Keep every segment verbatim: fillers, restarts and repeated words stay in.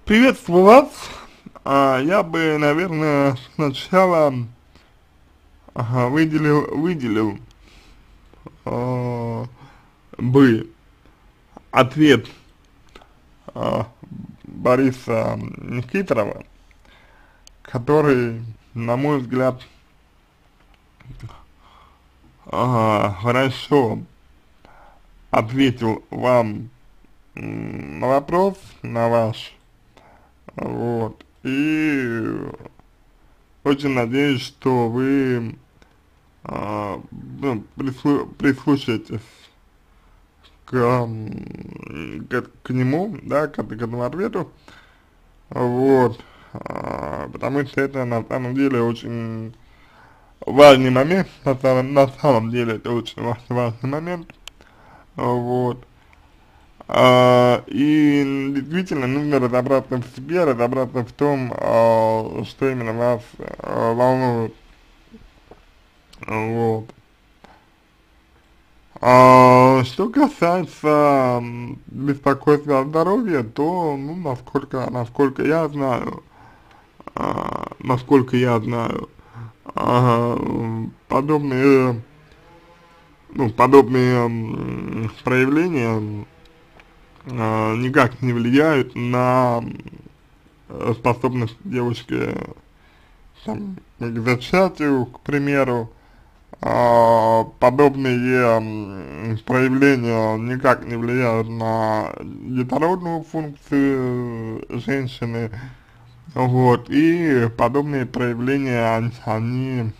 Приветствую вас. А, я бы, наверное, сначала ага, выделил, выделил а, бы ответ а, Бориса Никифорова, который, на мой взгляд, а, хорошо ответил вам м, на вопрос, на ваш, вот, и очень надеюсь, что вы а, ну, прислу- прислушаетесь к, м, к, к нему, да, к, к этому ответу, вот, а, потому что это на самом деле очень важный момент, на самом, на самом деле это очень ва- важный момент, вот, а, и действительно нужно разобраться в себе, разобраться в том, а, что именно вас а, волнует, вот. А, что касается м, беспокойства о здоровье, то, ну, насколько, насколько я знаю, а, насколько я знаю, а, м, подобные, ну, подобные м, проявления м, а, никак не влияют на м, способность девушки там, к зачатию, к примеру. А, подобные м, проявления никак не влияют на детородную функцию женщины, вот, и подобные проявления, они, они,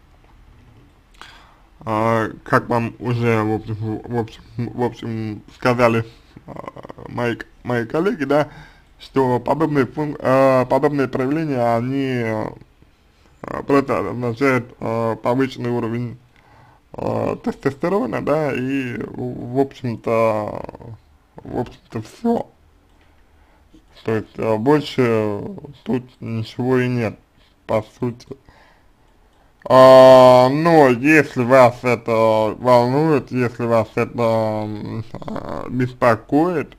а, как вам уже, в общем, в общем, в общем сказали а, мои, мои коллеги, да, что подобные, фун, а, подобные проявления, они а, просто означают а, повышенный уровень э, тестостерона, да, и, в общем-то, в общем-то, все. То есть, э, больше тут ничего и нет, по сути. А, но если вас это волнует, если вас это м, а, беспокоит,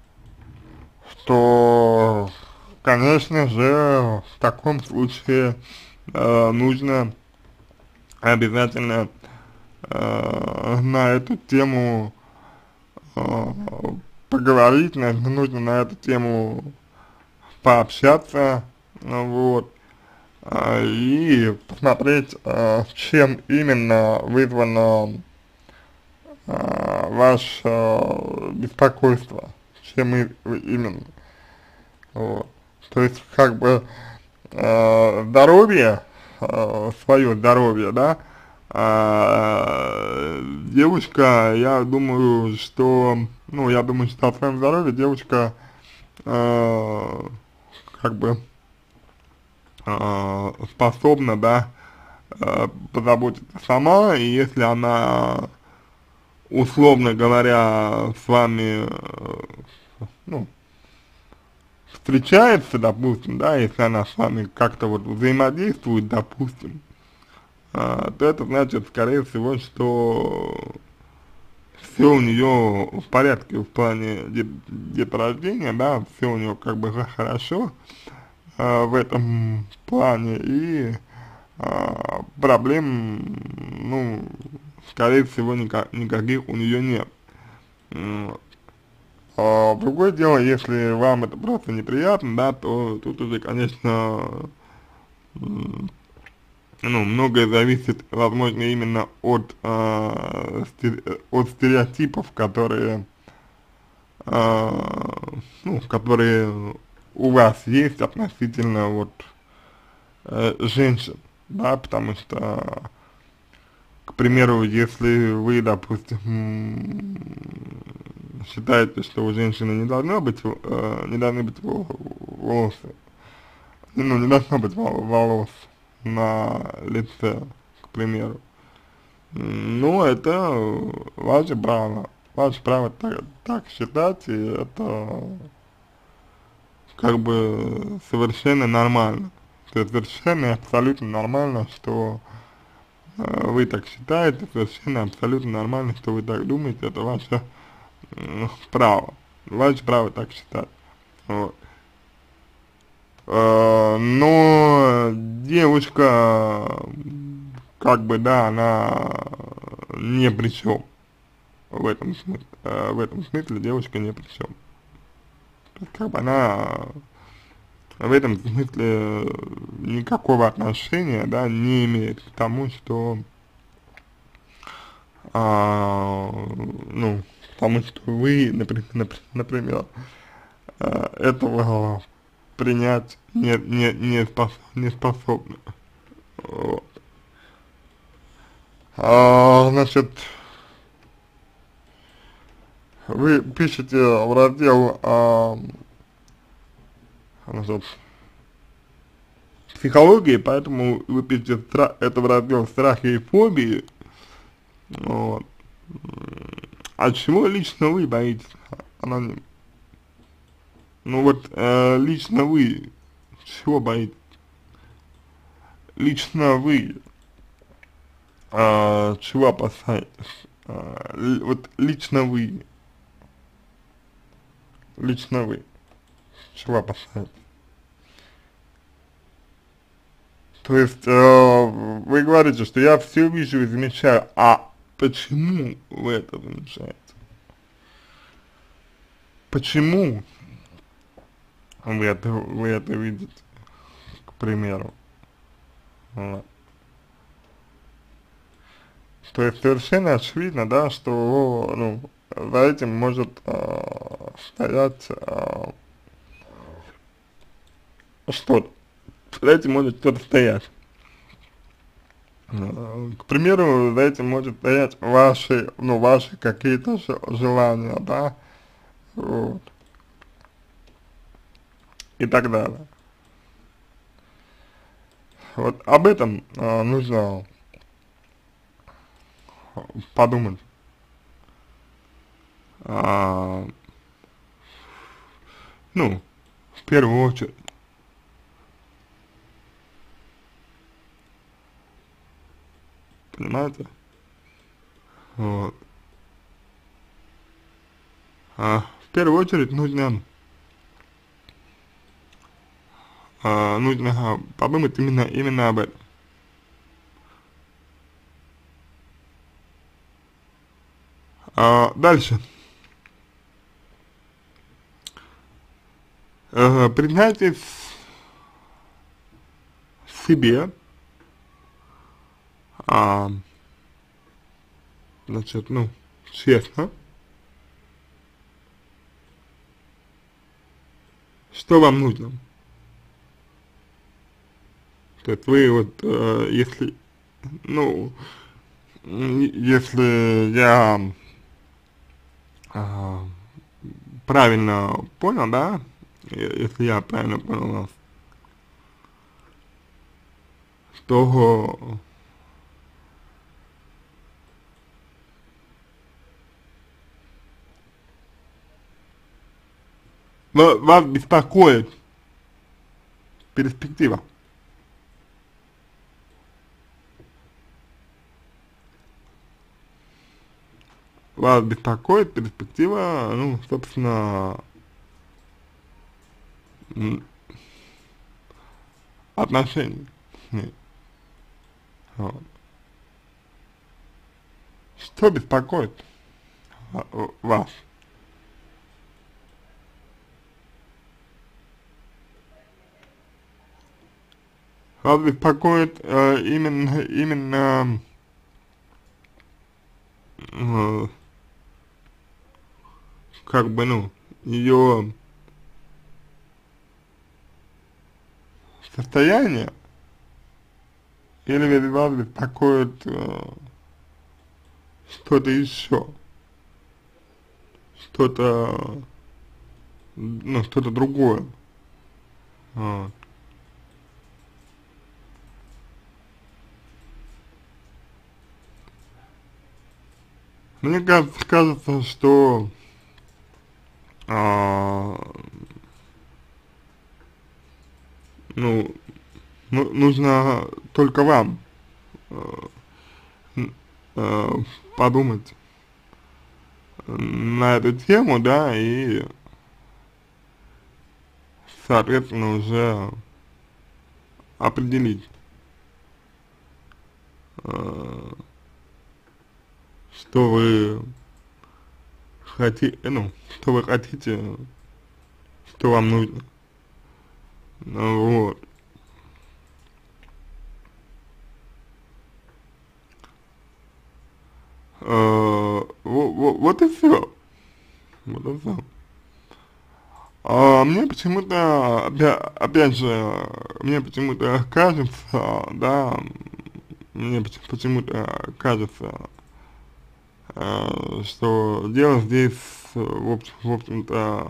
то, конечно же, в таком случае э, нужно обязательно э, на эту тему э, поговорить, наверное, нужно на эту тему пообщаться, ну вот, а, и посмотреть, а, чем именно вызвано а, ваше а, беспокойство, чем и, именно, вот. То есть, как бы, а, здоровье, а, свое здоровье, да, а, девушка, я думаю, что, ну, я думаю, что о своем здоровье девушка э, как бы э, способна, да, э, позаботиться сама, и если она, условно говоря, с вами, э, ну, встречается, допустим, да, если она с вами как-то вот взаимодействует, допустим, э, то это значит, скорее всего, что все у нее в порядке в плане де деторождения, да, все у нее как бы хорошо, э, в этом плане, и э, проблем, ну, скорее всего, ника никаких у нее нет. М, А другое дело, если вам это просто неприятно, да, то тут уже, конечно, м, ну, многое зависит, возможно, именно от, э, сте- от стереотипов, которые, э, ну, которые у вас есть относительно вот э, женщин, да, потому что, к примеру, если вы, допустим, м, считаете, что у женщины не должно быть, э, не должны быть вол- волосы, ну, не должно быть вол- волос на лице, к примеру, м, ну, это ваше право, ваше право так, так считать, и это как бы совершенно нормально. Это совершенно и абсолютно нормально, что э, вы так считаете, совершенно абсолютно нормально, что вы так думаете, это ваше м, право, ваше право так считать, вот. а, но девушка, как бы, да, она не при чем в этом смысле, э, в этом смысле девушка не при чем. То есть, как бы она в этом смысле никакого отношения, да, не имеет к тому, что, а, ну, потому что вы, например, например э, этого принять не, не, не, спос, не способны. Вот. А, значит, вы пишете в раздел, а, значит, психологии, поэтому вы пишете стра это в раздел страхи и фобии. Вот. А чего лично вы боитесь, аноним? Ну вот, э, лично вы чего боитесь? Лично вы э, чего опасаетесь? Э, вот лично вы, лично вы чего опасаетесь? То есть, э, вы говорите, что я все вижу и замечаю, а почему вы это замечаете? Почему вы это, вы это видите, к примеру? Вот. То есть совершенно очевидно, да, что, ну, за этим может э, стоять э, что-то, за этим может что-то стоять. Э, К примеру, за этим может стоять ваши, ну, ваши какие-то желания, да, вот, и так далее. Вот об этом э, нужно подумать. А, ну, в первую очередь, понимаете? Вот. А, в первую очередь нужно, а, нужно подумать именно, именно об этом. А, дальше. Э, признайтесь себе, а, значит, ну, честно, что вам нужно. То есть вы вот, э, если, ну, если я а, правильно понял, да, если я правильно понял вас, то вас беспокоит перспектива. Вас беспокоит перспектива, ну, собственно, отношений с ней. Вот. Что беспокоит вас? Вас беспокоит э, именно, именно э, как бы, ну, ее состояние, или ведь вас беспокоит э, что-то еще, что-то, ну, что-то другое. Вот. Мне кажется, кажется, что а, ну, ну, нужно только вам э, э, подумать на эту тему, да, и, соответственно, уже определить, э, что вы хотите, ну, что вы хотите, что вам нужно. Ну, вот. Э, во- во- вот и все. Вот и все. А мне почему-то, опять, опять же, мне почему-то кажется, да, мне поч- почему-то кажется, э, что дело здесь, э, в общем- в общем-то,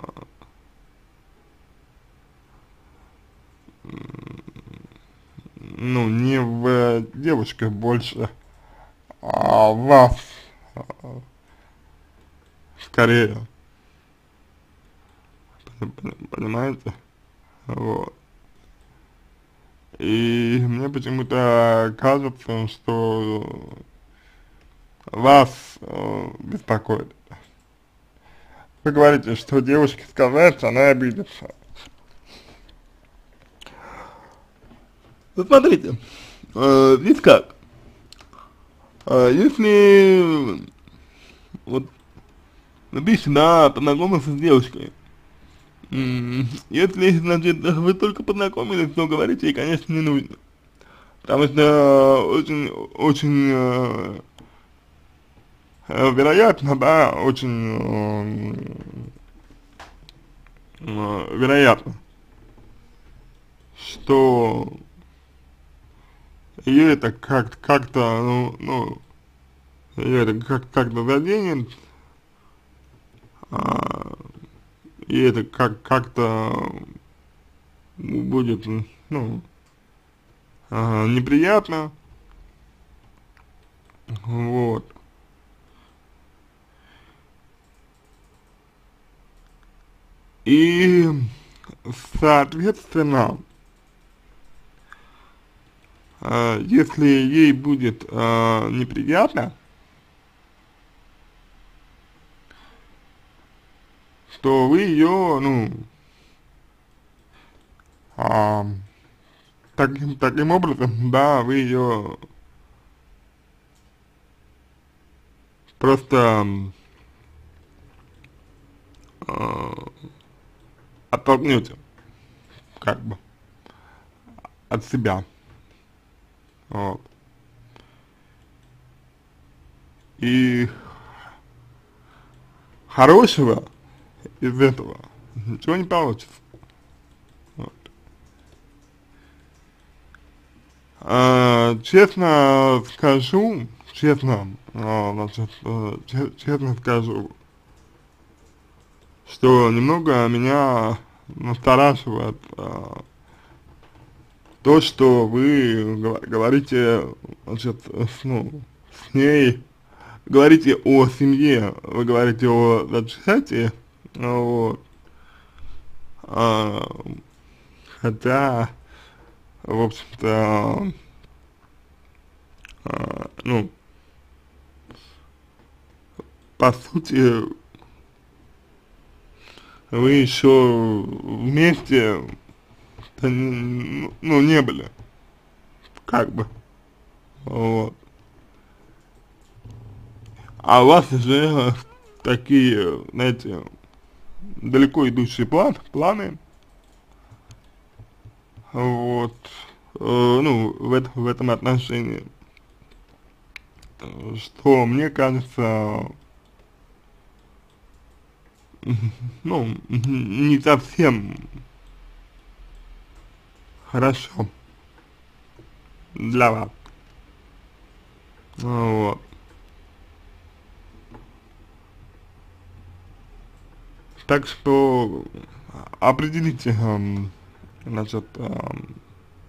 ну, не в девушках больше, а в вас, э, скорее, пон- понимаете? Вот. И мне почему-то кажется, что вас э, беспокоит. Вы говорите, что девушке сказать, она обидится. Ну, смотрите, э, здесь как? Э, если вот ты всегда познакомился с девушкой, м, если, значит, вы только познакомились, то говорить ей, конечно, не нужно. Потому что очень, очень э, э, вероятно, да, очень э, э, вероятно, что ее это как- как-то, ну, ну, ее это как- как-то заденет, а, и это как- как-то будет, ну, а, неприятно, вот. И, соответственно, а, если ей будет а, неприятно, то вы ее, ну, а, таким, таким образом, да, вы ее просто а, оттолкнете, как бы, от себя, вот. И хорошего из этого ничего не получится. Вот. А, честно скажу, честно, а, значит, э, че- честно скажу, что немного меня настораживает а, то, что вы гова- говорите, значит, с, ну, с ней, говорите о семье, вы говорите о зачатии, вот, а, хотя, в общем-то, а, ну, по сути, вы еще вместе, ну, ну, не были, как бы, вот. А у вас уже такие, знаете, далеко идущие план, планы, вот, э, ну, в, это, в этом отношении, э, что мне кажется, ну, не совсем хорошо для вас, вот. Так что определите, эм, значит, эм,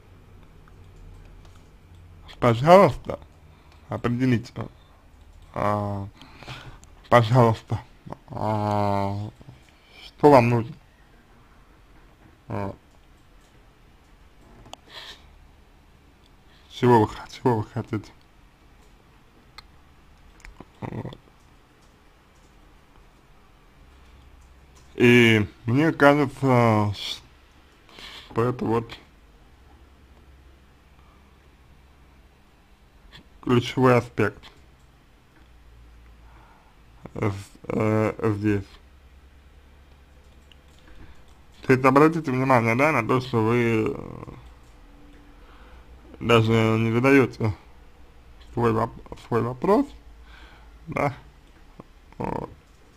пожалуйста, определите, а, пожалуйста, а, что вам нужно, а, чего вы, х- чего вы хотите, вот. И мне кажется, что это вот ключевой аспект э, э, здесь. То есть обратите внимание, да, на то, что вы даже не задаете свой, воп свой вопрос, да, вот.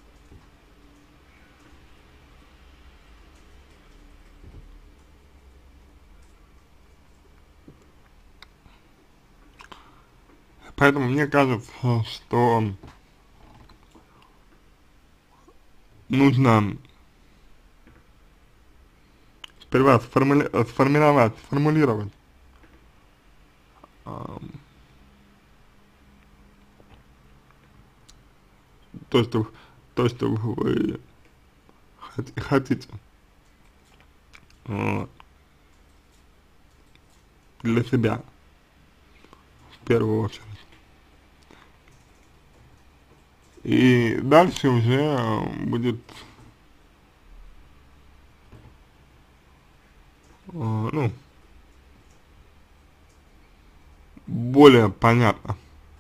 Поэтому мне кажется, что нужно сперва сформули сформировать, сформулировать эм, то, что, то, что вы хот хотите, вот, для себя, в первую очередь. И дальше уже будет, э, ну, более понятно,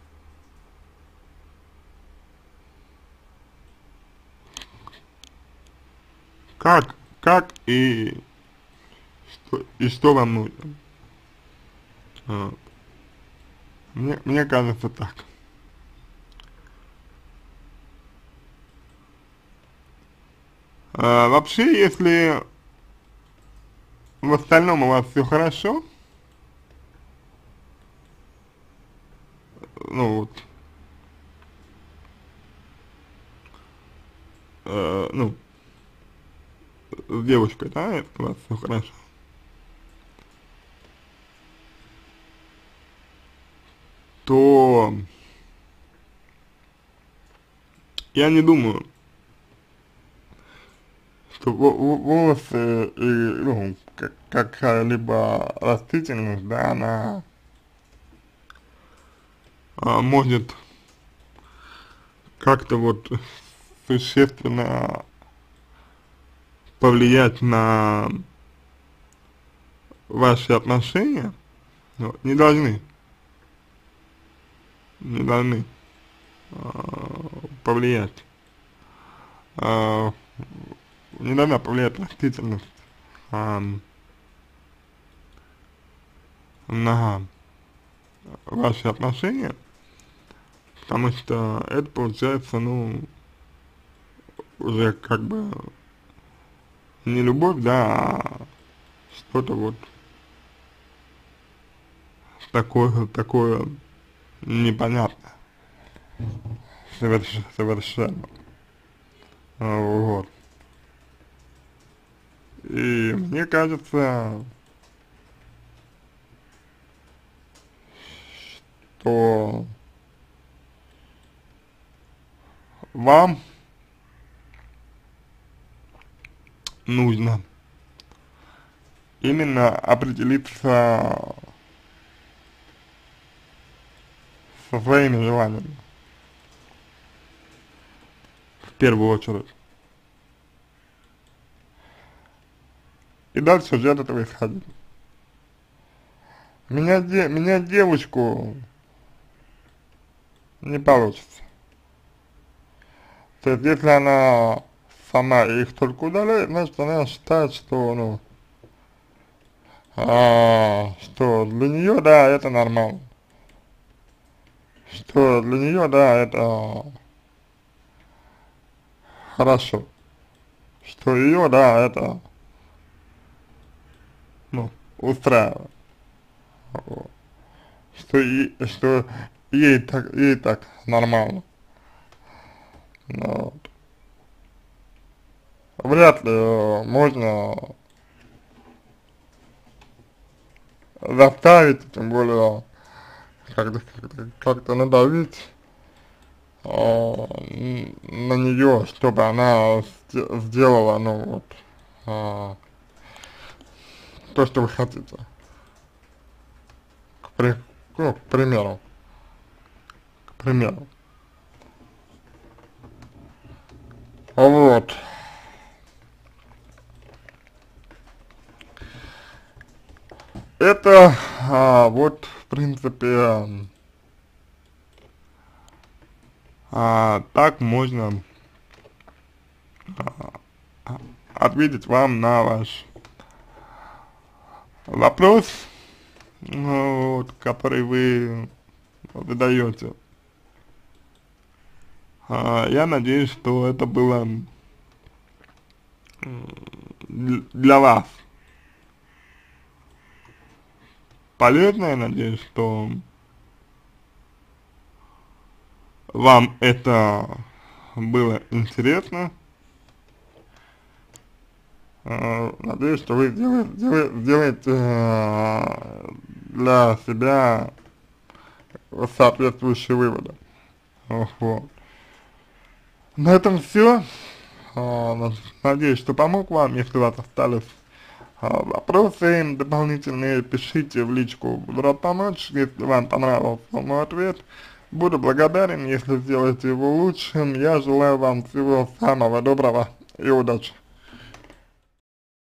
как, как и что, и что вам нужно. Вот. Мне, мне кажется так. А, вообще, если в остальном у вас все хорошо, ну вот, э, ну, с девушкой, да, у вас все хорошо, то я не думаю, что во- во- волосы и, ну, как- какая-либо растительность, да, она а, может как-то вот существенно повлиять на ваши отношения, вот, не должны, не должны а, повлиять, а, не должна повлиять растительность а, на ваши отношения, потому что это получается, ну, уже как бы не любовь, да, а что-то вот такое, такое непонятное, соверш, совершенно, а, вот. И мне кажется, что вам нужно именно определиться со своими желаниями, в первую очередь. И дальше уже от этого исходить. Менять, де менять девушку не получится. То есть, если она сама их только удаляет, значит, она считает, что, ну, а, что для нее, да, это нормально. Что для нее, да, это хорошо. Что ее, да, это, ну, устраивает. Вот. Что, и, что ей так, ей так нормально. Ну, вот. Вряд ли э, можно заставить, тем более как-то как как-то надавить э, на нее, чтобы она сделала, ну вот, э, то, что вы хотите. К, при, ну, к примеру, к примеру. Вот. Это, а, вот, в принципе, А, так можно а, ответить вам на ваш вопрос, ну, вот, который вы задаете. А, я надеюсь, что это было м, для вас полезно. Я надеюсь, что вам это было интересно. А, надеюсь, что вы сделаете, сделаете, сделаете э, для себя соответствующие выводы. Вот. На этом все. Надеюсь, что помог вам. Если у вас остались а, вопросы дополнительные, пишите в личку, буду рад помочь. Если вам понравился мой ответ, буду благодарен, если сделаете его лучшим. Я желаю вам всего самого доброго и удачи.